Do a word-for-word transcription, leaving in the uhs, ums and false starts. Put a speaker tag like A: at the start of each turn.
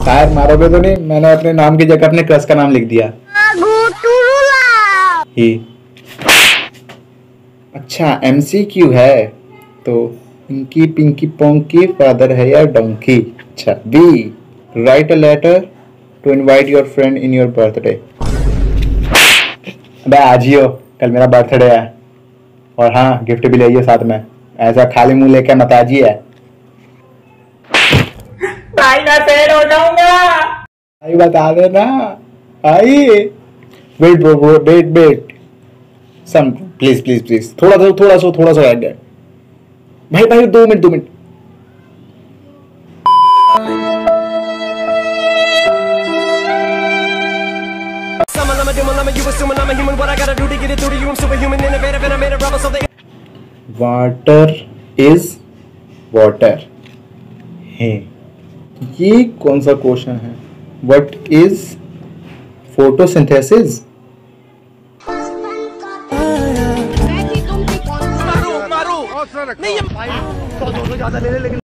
A: शायद मारोगे तो नहीं, मैंने अपने नाम की जगह अपने क्रश का नाम लिख दिया ही। अच्छा एमसीक्यू है, तो इंकी पिंकी पोंकी फादर है या डोंकी। अच्छा B, write a letter to invite your friend in your birthday. अबे आज ही हो, कल मेरा बर्थडे है, और हाँ गिफ्ट भी ले आइए साथ में, ऐसा खाली मुंह लेके मत आजिए।
B: भाई मैं फेल हो जाऊंगा।
A: भाई बता देना भाई। Wait bro, wait wait some, please please please थोड़ा सा थोड़ा सा थोड़ा सा रह गया भाई। भाई दो मिनट दो मिनट। वाटर इज वाटर है, ये कौन सा क्वेश्चन है। What is photosynthesis.
C: नहीं ये